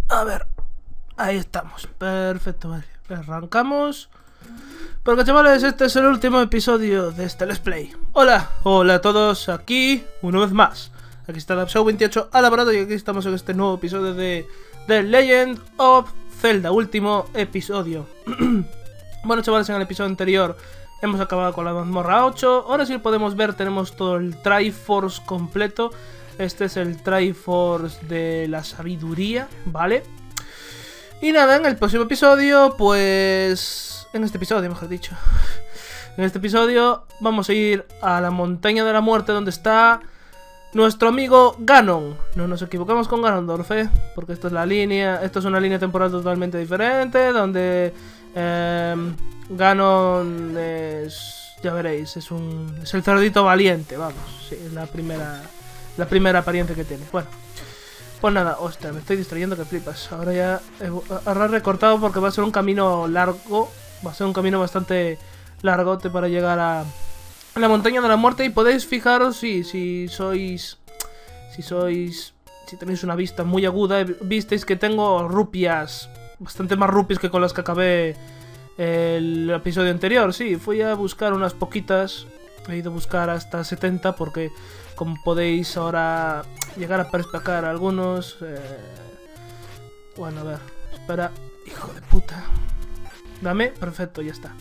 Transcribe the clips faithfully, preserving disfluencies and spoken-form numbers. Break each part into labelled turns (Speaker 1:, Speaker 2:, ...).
Speaker 1: A ver, ahí estamos. Perfecto, vale. Arrancamos. Porque chavales, este es el último episodio de este Let's Play. Hola, hola a todos, aquí una vez más. Aquí está Dapshow veintiocho al aparato y aquí estamos en este nuevo episodio de The Legend of Zelda, último episodio. Bueno chavales, en el episodio anterior hemos acabado con la mazmorra ocho. Ahora sí podemos ver, tenemos todo el Triforce completo. Este es el Triforce de la sabiduría, ¿vale? Y nada, en el próximo episodio, pues... En este episodio, mejor dicho. En este episodio vamos a ir a la montaña de la muerte donde está nuestro amigo Ganon. No nos equivocamos con Ganondorf, ¿eh? Porque esto es la línea, esto es una línea temporal totalmente diferente, donde eh, Ganon es... Ya veréis, es un... es el cerdito valiente, vamos. Sí, es la primera... La primera apariencia que tiene. Bueno, pues nada, hostia, me estoy distrayendo que flipas. Ahora ya habrá recortado porque va a ser un camino largo. Va a ser un camino bastante largote para llegar a la montaña de la muerte. Y podéis fijaros si, si sois... Si sois... Si tenéis una vista muy aguda, visteis que tengo rupias. Bastante más rupias que con las que acabé el episodio anterior. Sí, fui a buscar unas poquitas. He ido a buscar hasta setenta porque... Como podéis ahora llegar a perspicar algunos... Eh... Bueno, a ver, espera, hijo de puta. Dame, perfecto, ya está.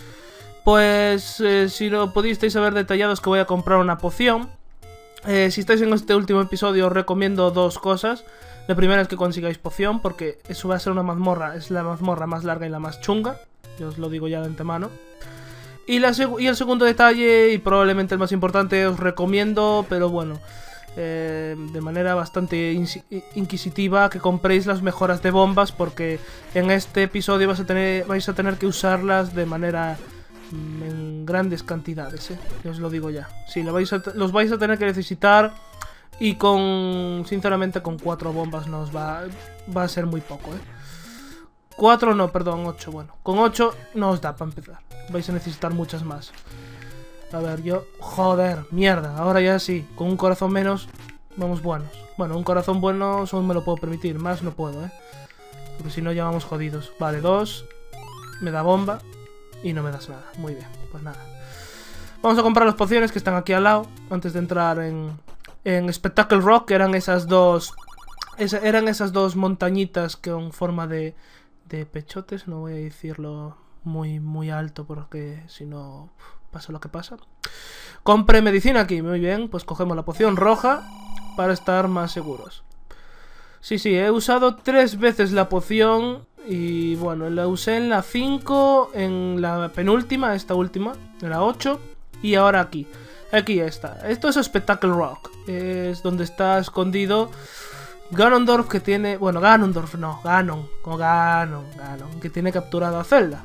Speaker 1: Pues eh, si lo pudisteis haber detallado es que voy a comprar una poción. eh, Si estáis en este último episodio os recomiendo dos cosas. La primera es que consigáis poción porque eso va a ser una mazmorra. Es la mazmorra más larga y la más chunga. Yo os lo digo ya de antemano. Y, la seg y el segundo detalle, y probablemente el más importante, os recomiendo, pero bueno, eh, de manera bastante inquisitiva, que compréis las mejoras de bombas, porque en este episodio vais a tener, vais a tener que usarlas de manera mm, en grandes cantidades, ¿eh? Yo os lo digo ya. Sí, lo vais a los vais a tener que necesitar y con, sinceramente, con cuatro bombas nos va, va a ser muy poco, ¿eh? cuatro no, perdón, ocho, bueno. Con ocho no os da para empezar. Vais a necesitar muchas más. A ver, yo... Joder, mierda, ahora ya sí. Con un corazón menos, vamos buenos. Bueno, un corazón bueno solo me lo puedo permitir. Más no puedo, ¿eh? Porque si no ya vamos jodidos. Vale, dos. Me da bomba. Y no me das nada. Muy bien, pues nada. Vamos a comprar las pociones que están aquí al lado. Antes de entrar en... En Spectacle Rock, que eran esas dos... Esa, eran esas dos montañitas que en forma de... De pechotes, no voy a decirlo muy muy alto porque si no pasa lo que pasa. Compré medicina aquí, muy bien, pues cogemos la poción roja para estar más seguros. Sí, sí, he usado tres veces la poción y bueno, la usé en la cinco, en la penúltima, esta última, en la ocho y ahora aquí. Aquí está. Esto es Spectacle Rock, es donde está escondido Ganondorf, que tiene... Bueno, Ganondorf no, Ganon. Como Ganon, Ganon, que tiene capturado a Zelda.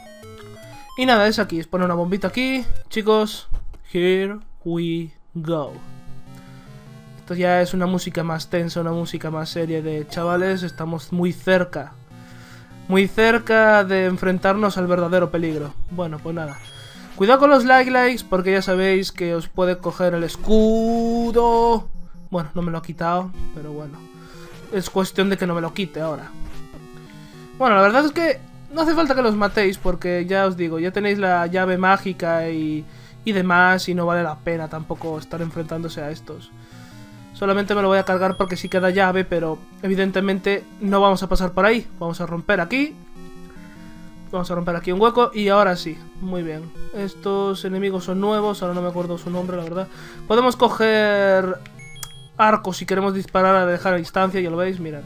Speaker 1: Y nada, es aquí. Es poner una bombita aquí. Chicos, here we go. Esto ya es una música más tensa, una música más seria de... Chavales, estamos muy cerca. Muy cerca de enfrentarnos al verdadero peligro. Bueno, pues nada. Cuidado con los like likes, porque ya sabéis que os puede coger el escudo... Bueno, no me lo ha quitado, pero bueno. Es cuestión de que no me lo quite ahora. Bueno, la verdad es que no hace falta que los matéis, porque ya os digo, ya tenéis la llave mágica y, y demás, y no vale la pena tampoco estar enfrentándose a estos. Solamente me lo voy a cargar porque sí queda llave, pero evidentemente no vamos a pasar por ahí. Vamos a romper aquí. Vamos a romper aquí un hueco y ahora sí. Muy bien. Estos enemigos son nuevos, ahora no me acuerdo su nombre, la verdad. Podemos coger... arco si queremos disparar a dejar a distancia, ya lo veis, mirad.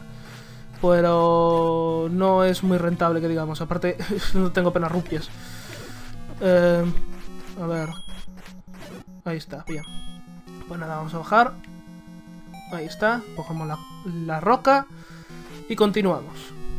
Speaker 1: Pero no es muy rentable que digamos, aparte no tengo apenas rupias. eh, A ver. Ahí está, bien. Pues nada, vamos a bajar. Ahí está, cogemos la, la roca y continuamos.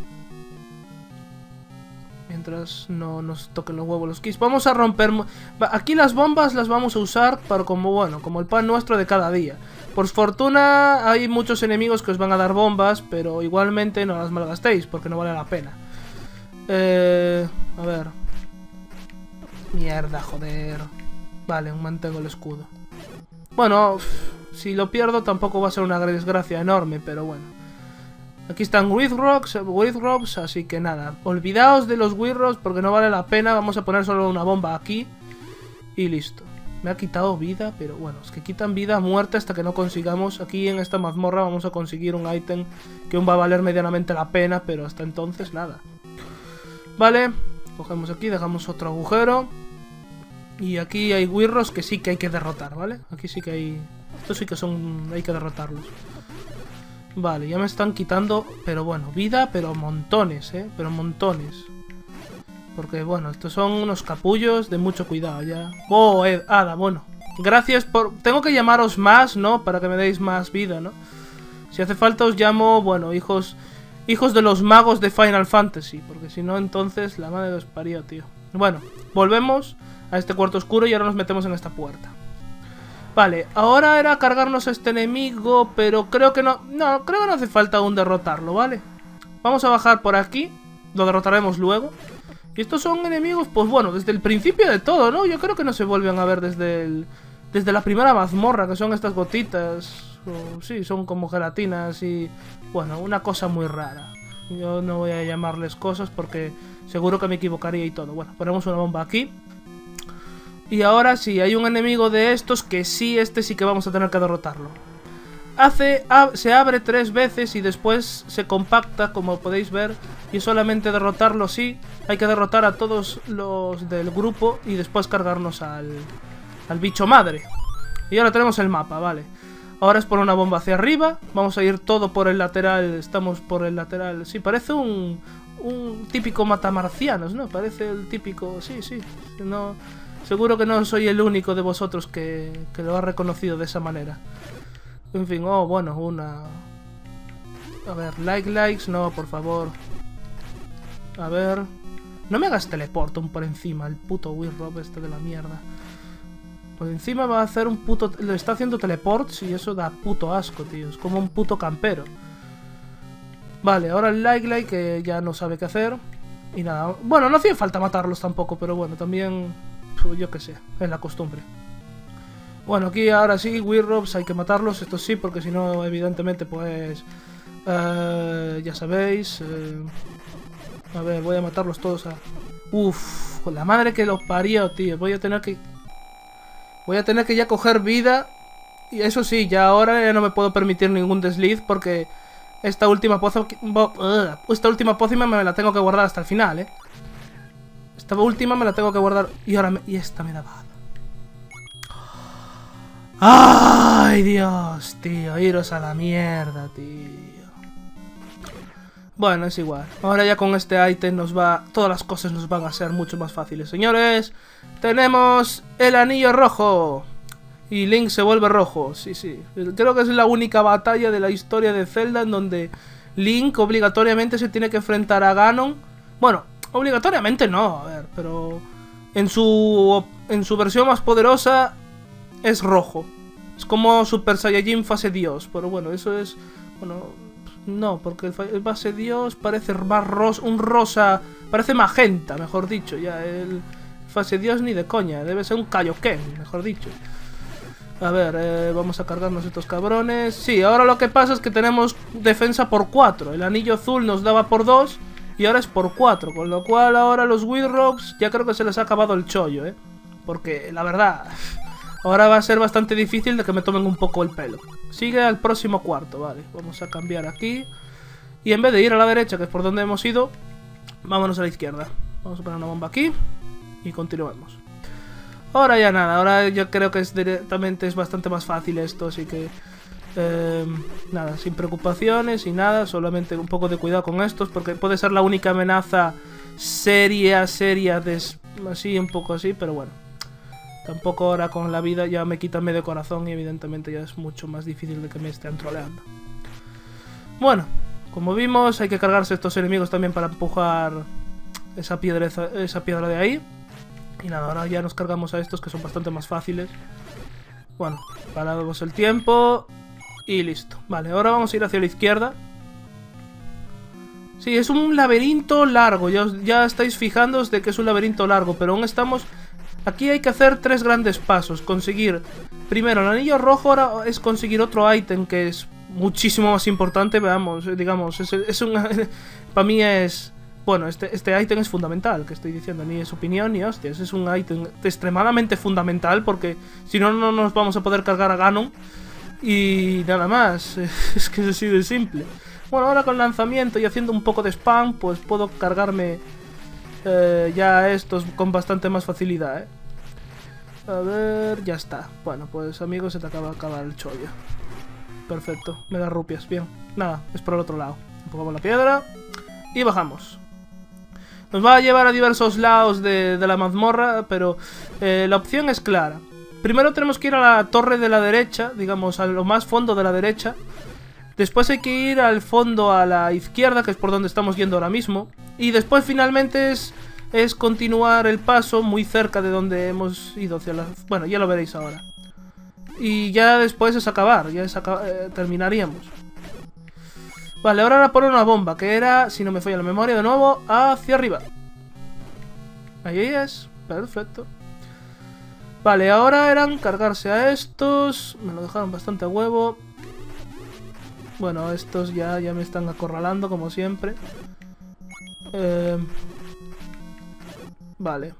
Speaker 1: Mientras no nos toquen los huevos los keys. Vamos a romper... Aquí las bombas las vamos a usar para como, bueno, como el pan nuestro de cada día. Por fortuna hay muchos enemigos que os van a dar bombas, pero igualmente no las malgastéis porque no vale la pena. Eh, a ver. Mierda, joder. Vale, mantengo el escudo. Bueno, si lo pierdo tampoco va a ser una desgracia enorme, pero bueno. Aquí están Withrocks, Withrocks, así que nada. Olvidaos de los Withrocks porque no vale la pena. Vamos a poner solo una bomba aquí. Y listo. Me ha quitado vida, pero bueno, es que quitan vida a muerte hasta que no consigamos. Aquí en esta mazmorra vamos a conseguir un ítem que aún va a valer medianamente la pena, pero hasta entonces nada. Vale, cogemos aquí, dejamos otro agujero. Y aquí hay Withrocks que sí que hay que derrotar, ¿vale? Aquí sí que hay... Estos sí que son... hay que derrotarlos. Vale, ya me están quitando, pero bueno, vida, pero montones, ¿eh? Pero montones. Porque, bueno, estos son unos capullos de mucho cuidado ya. Oh, Ed, Ada, bueno. Gracias por... Tengo que llamaros más, ¿no? Para que me deis más vida, ¿no? Si hace falta os llamo, bueno, hijos... Hijos de los magos de Final Fantasy. Porque si no, entonces la madre os parió, tío. Bueno, volvemos a este cuarto oscuro y ahora nos metemos en esta puerta. Vale, ahora era cargarnos a este enemigo, pero creo que no... No, creo que no hace falta aún derrotarlo, ¿vale? Vamos a bajar por aquí. Lo derrotaremos luego. Y estos son enemigos, pues bueno, desde el principio de todo, ¿no? Yo creo que no se vuelven a ver desde el... Desde la primera mazmorra, que son estas gotitas. O, sí, son como gelatinas y... Bueno, una cosa muy rara. Yo no voy a llamarles cosas porque seguro que me equivocaría y todo. Bueno, ponemos una bomba aquí. Y ahora sí, hay un enemigo de estos que sí, este sí que vamos a tener que derrotarlo. Hace, ab, se abre tres veces y después se compacta, como podéis ver. Y solamente derrotarlo sí. Hay que derrotar a todos los del grupo y después cargarnos al, al bicho madre. Y ahora tenemos el mapa, vale. Ahora es por una bomba hacia arriba. Vamos a ir todo por el lateral. Estamos por el lateral. Sí, parece un, un típico matamarcianos, ¿no? Parece el típico... Sí, sí. No, seguro que no soy el único de vosotros que, que lo ha reconocido de esa manera. En fin, oh, bueno, una... A ver, like, likes, no, por favor. A ver... No me hagas teleportón por encima, el puto Withrop este de la mierda. Por encima va a hacer un puto... Le está haciendo teleports y eso da puto asco, tío. Es como un puto campero. Vale, ahora el like, like, que ya no sabe qué hacer. Y nada, bueno, no hacía falta matarlos tampoco, pero bueno, también... Pues yo qué sé, es la costumbre. Bueno, aquí ahora sí, Withrocks hay que matarlos, esto sí, porque si no, evidentemente, pues... Uh, ya sabéis... Uh, a ver, voy a matarlos todos a... Uff, con la madre que los parió, tío. Voy a tener que... Voy a tener que ya coger vida. Y eso sí, ya ahora ya no me puedo permitir ningún desliz porque... Esta última pócima... Uh, esta última pócima me la tengo que guardar hasta el final, ¿eh? Esta última me la tengo que guardar... Y ahora me... Y esta me da bad. ¡Ay, Dios, tío! Iros a la mierda, tío. Bueno, es igual. Ahora ya con este ítem nos va... Todas las cosas nos van a ser mucho más fáciles. Señores, tenemos el anillo rojo. Y Link se vuelve rojo. Sí, sí. Creo que es la única batalla de la historia de Zelda en donde Link obligatoriamente se tiene que enfrentar a Ganon. Bueno, obligatoriamente no, a ver, pero... En su, en su versión más poderosa es rojo. Es como Super Saiyajin fase Dios. Pero bueno, eso es... Bueno... No, porque el, el base Dios parece más ros, un rosa... Parece magenta, mejor dicho. Ya, el fase Dios ni de coña. Debe ser un Kaioken, mejor dicho. A ver, eh, vamos a cargarnos estos cabrones. Sí, ahora lo que pasa es que tenemos defensa por cuatro. El anillo azul nos daba por dos y ahora es por cuatro. Con lo cual ahora los Withrocks ya creo que se les ha acabado el chollo, ¿eh? Porque la verdad... Ahora va a ser bastante difícil de que me tomen un poco el pelo. Sigue al próximo cuarto, vale. Vamos a cambiar aquí. Y en vez de ir a la derecha, que es por donde hemos ido, vámonos a la izquierda. Vamos a poner una bomba aquí. Y continuemos. Ahora ya nada, ahora yo creo que es directamente es bastante más fácil esto, así que... Eh, nada, sin preocupaciones y nada, solamente un poco de cuidado con estos, porque puede ser la única amenaza seria, seria, de, así, un poco así, pero bueno. Tampoco ahora con la vida ya me quitan medio corazón y evidentemente ya es mucho más difícil de que me estén troleando. Bueno, como vimos hay que cargarse estos enemigos también para empujar esa piedra, esa piedra de ahí. Y nada, ahora ya nos cargamos a estos que son bastante más fáciles. Bueno, paramos el tiempo y listo. Vale, ahora vamos a ir hacia la izquierda. Sí, es un laberinto largo, ya, os, ya estáis fijándoos de que es un laberinto largo, pero aún estamos... Aquí hay que hacer tres grandes pasos. Conseguir, primero el anillo rojo, ahora es conseguir otro ítem que es muchísimo más importante, veamos, digamos, es, es un... para mí es... Bueno, este, este ítem es fundamental, que estoy diciendo, ni es opinión ni hostias, es un ítem extremadamente fundamental porque si no, no nos vamos a poder cargar a Ganon y nada más, es que es así de simple. Bueno, ahora con lanzamiento y haciendo un poco de spam, pues puedo cargarme eh, ya estos con bastante más facilidad, ¿eh? A ver, ya está. Bueno, pues amigos, se te acaba de acabar el chollo. Perfecto, me da rupias, bien. Nada, es por el otro lado. Empujamos la piedra y bajamos. Nos va a llevar a diversos lados de, de la mazmorra, pero eh, la opción es clara. Primero tenemos que ir a la torre de la derecha, digamos, a lo más fondo de la derecha. Después hay que ir al fondo a la izquierda, que es por donde estamos yendo ahora mismo. Y después finalmente es, es continuar el paso muy cerca de donde hemos ido hacia la... Bueno, ya lo veréis ahora. Y ya después es acabar, ya es aca eh, terminaríamos. Vale, ahora era por una bomba, que era, si no me falla la memoria, de nuevo, hacia arriba. Ahí es, perfecto. Vale, ahora eran cargarse a estos. Me lo dejaron bastante a huevo. Bueno, estos ya, ya me están acorralando, como siempre. Eh... Vale.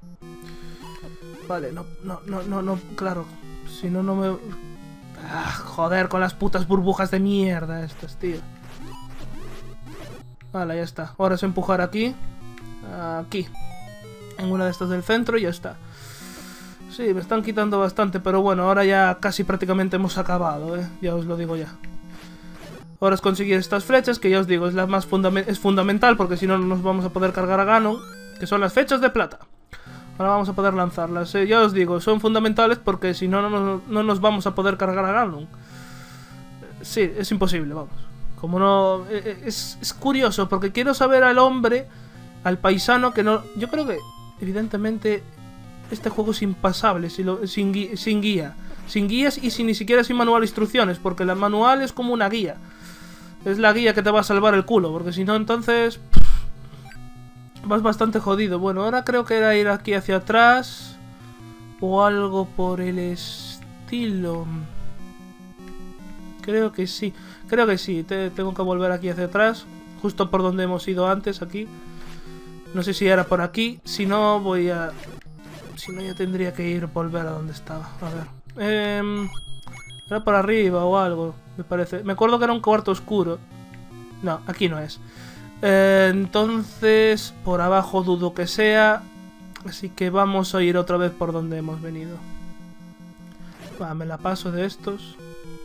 Speaker 1: Vale, no, no, no, no, no, claro. Si no, no me... Ah, joder, con las putas burbujas de mierda estas, tío. Vale, ya está. Ahora es empujar aquí. Aquí. En una de estas del centro y ya está. Sí, me están quitando bastante, pero bueno, ahora ya casi prácticamente hemos acabado, ¿eh? Ya os lo digo ya. Ahora es conseguir estas flechas, que ya os digo, es la más fundament es fundamental, porque si no, no nos vamos a poder cargar a Ganon, que son las flechas de plata. Ahora vamos a poder lanzarlas, ¿eh? Ya os digo, son fundamentales porque si no, no, no nos vamos a poder cargar a Ganon. Sí, es imposible, vamos. Como no... Es, es curioso, porque quiero saber al hombre, al paisano, que no... Yo creo que, evidentemente, este juego es impasable si lo, sin, gui sin guía. Sin guías y sin, ni siquiera sin manual de instrucciones, porque la manual es como una guía. Es la guía que te va a salvar el culo, porque si no, entonces... Pff, vas bastante jodido. Bueno, ahora creo que era ir aquí hacia atrás, o algo por el estilo... Creo que sí, creo que sí, Te, tengo que volver aquí hacia atrás, justo por donde hemos ido antes, aquí. No sé si era por aquí, si no voy a... Si no ya tendría que ir, volver a donde estaba, a ver. Eh, era por arriba o algo, me parece. Me acuerdo que era un cuarto oscuro. No, aquí no es. Eh, entonces, por abajo dudo que sea, así que vamos a ir otra vez por donde hemos venido. Va, me la paso de estos.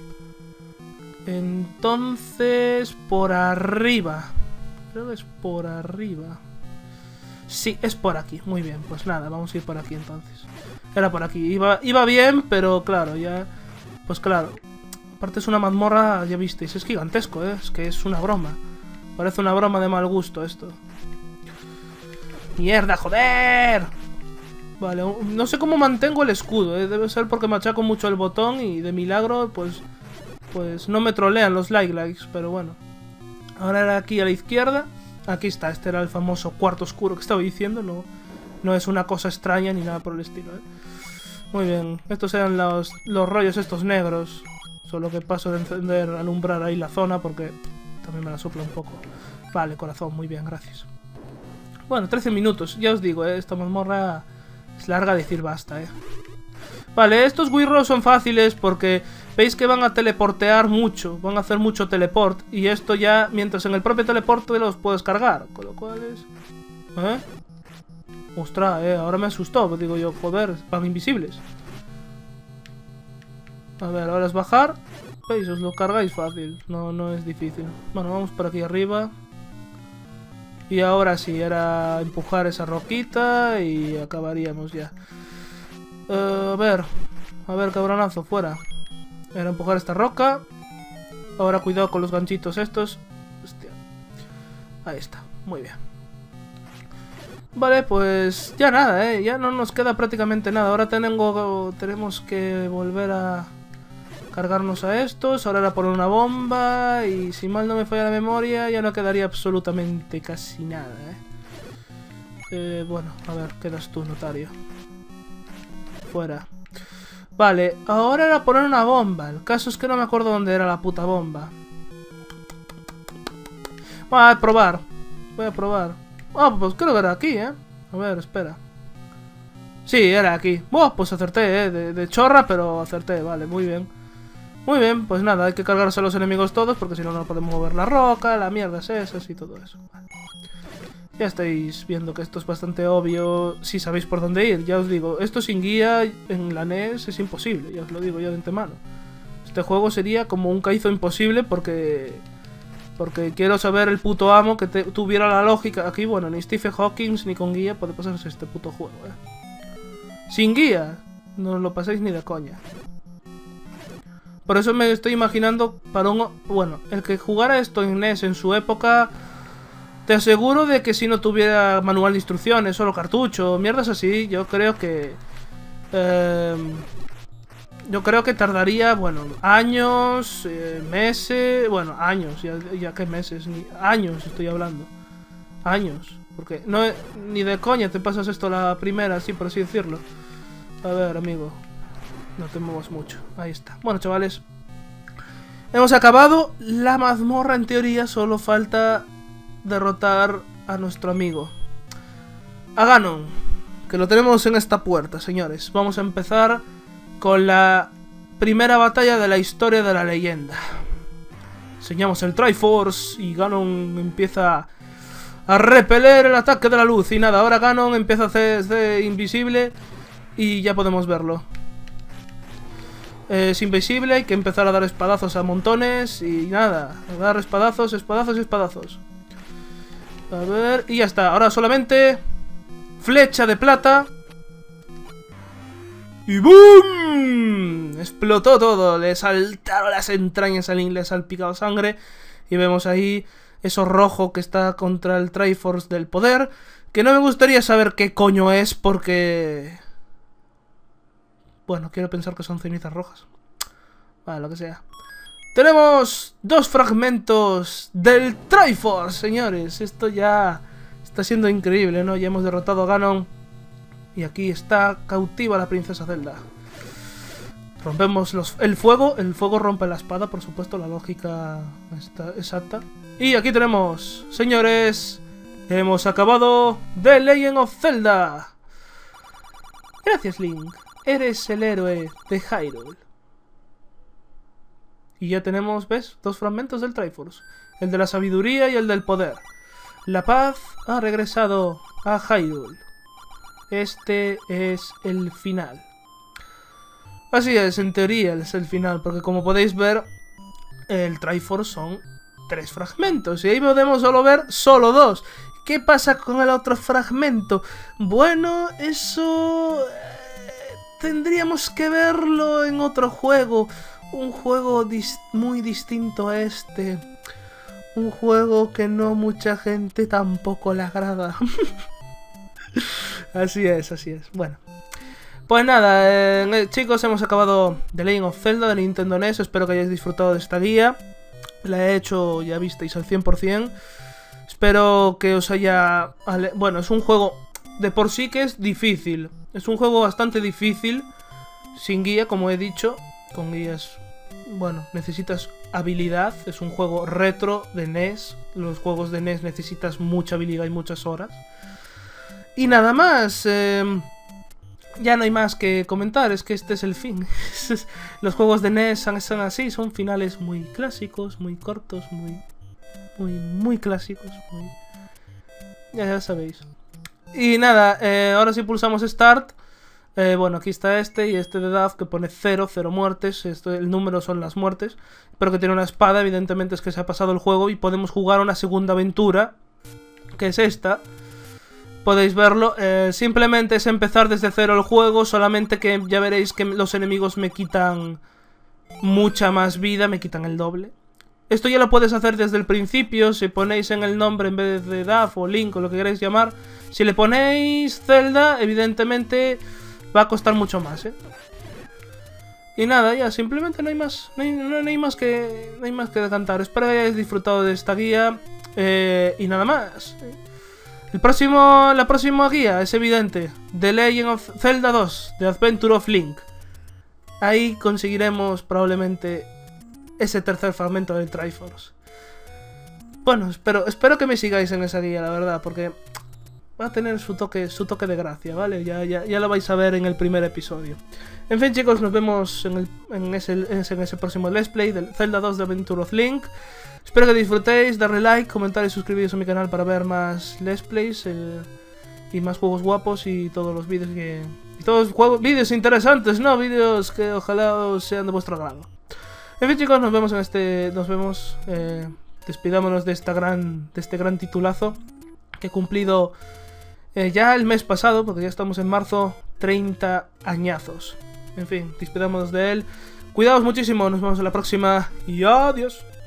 Speaker 1: Entonces, por arriba. Creo que es por arriba. Sí, es por aquí. Muy bien, pues nada, vamos a ir por aquí entonces. Era por aquí. Iba, iba bien, pero claro, ya... Pues claro. Aparte es una mazmorra, ya visteis, es gigantesco, ¿eh? Es que es una broma. Parece una broma de mal gusto esto. ¡Mierda, joder! Vale, no sé cómo mantengo el escudo, ¿eh? Debe ser porque machaco mucho el botón y de milagro, pues... Pues no me trolean los like likes, pero bueno. Ahora era aquí a la izquierda. Aquí está, este era el famoso cuarto oscuro que estaba diciendo. No, no es una cosa extraña ni nada por el estilo, ¿eh? Muy bien, estos eran los, los rollos estos negros. Solo que paso de encender, alumbrar ahí la zona porque también me la sopla un poco. Vale, corazón, muy bien, gracias. Bueno, trece minutos, ya os digo, ¿eh? Esta mazmorra es larga decir basta, ¿eh? Vale, estos guirros son fáciles porque veis que van a teleportear mucho, van a hacer mucho teleport y esto ya, mientras en el propio teleporte los puedes cargar, con lo cual es... ¿Eh? Ostras, eh, ahora me asustó, pues digo yo, joder, van invisibles. A ver, ahora es bajar, veis, os lo cargáis fácil, no, no es difícil. Bueno, vamos por aquí arriba. Y ahora sí, era empujar esa roquita y acabaríamos ya. Uh, a ver, a ver, cabronazo, fuera. Era empujar esta roca. Ahora cuidado con los ganchitos estos. Hostia. Ahí está, muy bien. Vale, pues ya nada, eh. Ya no nos queda prácticamente nada. Ahora tengo, tenemos que volver a cargarnos a estos. Ahora era por una bomba. Y si mal no me falla la memoria, ya no quedaría absolutamente casi nada, eh. eh bueno, a ver, quedas tú, notario. Fuera. Vale, ahora era poner una bomba. El caso es que no me acuerdo dónde era la puta bomba. Voy a probar. Voy a probar. Ah, pues creo que era aquí, ¿eh? A ver, espera. Sí, era aquí. Buah, pues acerté, ¿eh? De, de chorra, pero acerté. Vale, muy bien. Muy bien, pues nada, hay que cargarse a los enemigos todos, porque si no, no podemos mover la roca, la mierda es esas y todo eso. Vale. Ya estáis viendo que esto es bastante obvio si sabéis por dónde ir. Ya os digo, esto sin guía en la N E S es imposible, ya os lo digo yo de antemano. Este juego sería como un Kaizo imposible porque... Porque quiero saber el puto amo que te, tuviera la lógica. Aquí, bueno, ni Stephen Hawking ni con guía puede pasarse este puto juego, eh. Sin guía, no lo pasáis ni de coña. Por eso me estoy imaginando para un... Bueno, el que jugara esto en N E S en su época... Te aseguro de que si no tuviera manual de instrucciones, solo cartucho, mierdas así, yo creo que... Eh, yo creo que tardaría, bueno, años, eh, meses... Bueno, años, ya, ya que meses, ni años estoy hablando. Años, porque no ni de coña te pasas esto la primera, así por así decirlo. A ver, amigo, no te muevas mucho, ahí está. Bueno, chavales, hemos acabado la mazmorra en teoría, solo falta... derrotar a nuestro amigo a Ganon, que lo tenemos en esta puerta, señores. Vamos a empezar con la primera batalla de la historia de la leyenda. Enseñamos el Triforce y Ganon empieza a repeler el ataque de la luz. Y nada, ahora Ganon empieza a hacerse invisible y ya podemos verlo. Es invisible, hay que empezar a dar espadazos a montones y nada, a dar espadazos, espadazos y espadazos. A ver, y ya está. Ahora solamente flecha de plata. Y ¡boom! Explotó todo. Le saltaron las entrañas a Link, le ha salpicado sangre. Y vemos ahí eso rojo que está contra el Triforce del poder. Que no me gustaría saber qué coño es porque... Bueno, quiero pensar que son cenizas rojas. Vale, lo que sea. Tenemos dos fragmentos del Triforce, señores. Esto ya está siendo increíble, ¿no? Ya hemos derrotado a Ganon. Y aquí está cautiva la princesa Zelda. Rompemos los, el fuego. El fuego rompe la espada, por supuesto. La lógica está exacta. Y aquí tenemos, señores, hemos acabado The Legend of Zelda. Gracias, Link. Eres el héroe de Hyrule. Y ya tenemos, ¿ves? Dos fragmentos del Triforce. El de la sabiduría y el del poder. La paz ha regresado a Hyrule. Este es el final. Así es, en teoría es el final. Porque como podéis ver, el Triforce son tres fragmentos. Y ahí podemos solo ver solo dos. ¿Qué pasa con el otro fragmento? Bueno, eso... tendríamos que verlo en otro juego. Un juego dis muy distinto a este. Un juego que no mucha gente tampoco le agrada. Así es, así es. Bueno. Pues nada, eh, chicos, hemos acabado The Legend of Zelda de Nintendo N E S. Espero que hayáis disfrutado de esta guía. La he hecho, ya visteis, al cien por cien. Espero que os haya... Bueno, es un juego de por sí que es difícil. Es un juego bastante difícil. Sin guía, como he dicho. Con guías, bueno, necesitas habilidad. Es un juego retro de N E S. Los juegos de N E S necesitas mucha habilidad y muchas horas. Y nada más. Eh, ya no hay más que comentar. Es que este es el fin. Los juegos de N E S son así. Son finales muy clásicos, muy cortos, muy, muy, muy clásicos. Muy... Ya, ya sabéis. Y nada, eh, ahora si pulsamos Start... Eh, bueno, aquí está este y este de Duff que pone cero, cero muertes. Esto, el número son las muertes. Pero que tiene una espada, evidentemente es que se ha pasado el juego. Y podemos jugar una segunda aventura, que es esta. Podéis verlo, eh, simplemente es empezar desde cero el juego. Solamente que ya veréis que los enemigos me quitan mucha más vida, me quitan el doble. Esto ya lo puedes hacer desde el principio. Si ponéis en el nombre en vez de Duff o Link o lo que queráis llamar, si le ponéis Zelda, evidentemente... va a costar mucho más, ¿eh? Y nada, ya, simplemente no hay más. No hay, no, no hay más que. No hay más que decantar. Espero que hayáis disfrutado de esta guía. Eh, y nada más. El próximo. La próxima guía es evidente. The Legend of Zelda dos, The Adventure of Link. ahí conseguiremos probablemente ese tercer fragmento del Triforce. Bueno, espero, espero que me sigáis en esa guía, la verdad, porque va a tener su toque, su toque de gracia, ¿vale? Ya, ya, ya lo vais a ver en el primer episodio. En fin, chicos, nos vemos en, el, en, ese, en ese próximo Let's Play del Zelda dos de Adventure of Link. Espero que disfrutéis, darle like, comentar y suscribiros a mi canal para ver más Let's Plays eh, y más juegos guapos y todos los vídeos que... Y todos los juegos, vídeos interesantes, ¿no? Vídeos que ojalá os sean de vuestro agrado. En fin, chicos, nos vemos en este... Nos vemos... Eh, despidámonos de, esta gran, de este gran titulazo que he cumplido eh, ya el mes pasado, porque ya estamos en marzo, treinta añazos. En fin, despidámonos de él. Cuidaos muchísimo, nos vemos en la próxima y adiós.